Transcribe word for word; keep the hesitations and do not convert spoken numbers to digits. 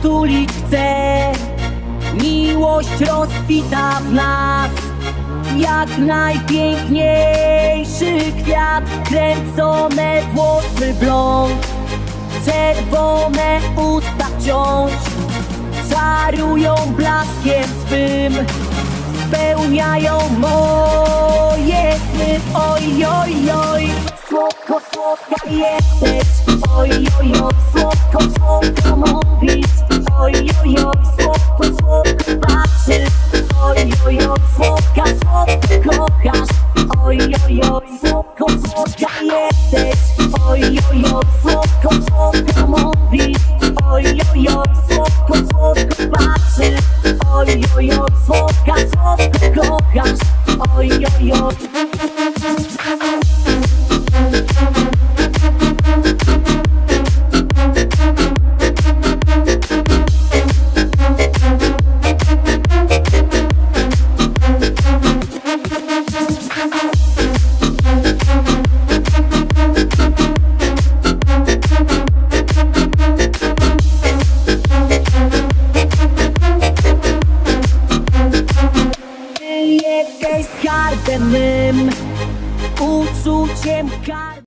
przytulić chcę. Miłość rozkwita w nas jak najpiękniejszy kwiat. Kręcone włosy blond, czerwone usta wciąż czarują blaskiem swym, spełniają moje sny. Oj, oj, oj, słodko, słodka jesteś. Oj, oj, oj, słodko, słodko mówić. Oj, oj, oj, słodko, słodko patrzysz. Oj, oj, oj, słodka, słodko kochasz. Oj, oj, oj, słodko, słodka jesteś. Oj, oj, oj, słodko, słodko mówić. Oj, oj, oj, słodko, słodko patrzysz. Oj, oj, oj, słodka, słodko kochasz. Oj, oj, oj. Jesteś skarbem mym, uczuciem kar.